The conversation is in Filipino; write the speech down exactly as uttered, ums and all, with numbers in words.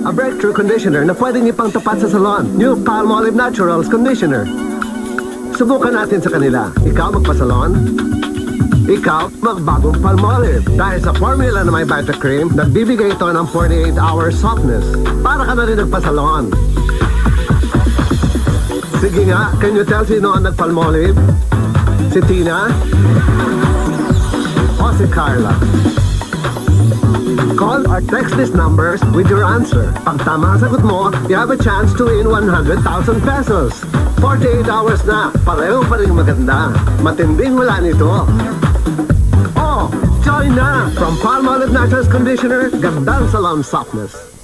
A breakthrough conditioner na pwedeng ipangtapat sa salon. New Palmolive Naturals Conditioner. Subukan natin sa kanila. Ikaw magpasalon? Ikaw magbagong Palmolive. Dahil sa formula na may Vita-Cream, nagbibigay ito ng forty-eight hour softness. Para ka na rin nagpasalon. Sige nga, can you tell sino ang nag-Palmolive? Si Tina? O si Carla? Call or text these numbers with your answer. Pag tama ang sagot mo, you have a chance to win one hundred thousand pesos. forty-eight hours na, pareho pa rin maganda. Matinding wala nito. Oh, join na! From Palmolive Naturals Conditioner, gandang salon softness.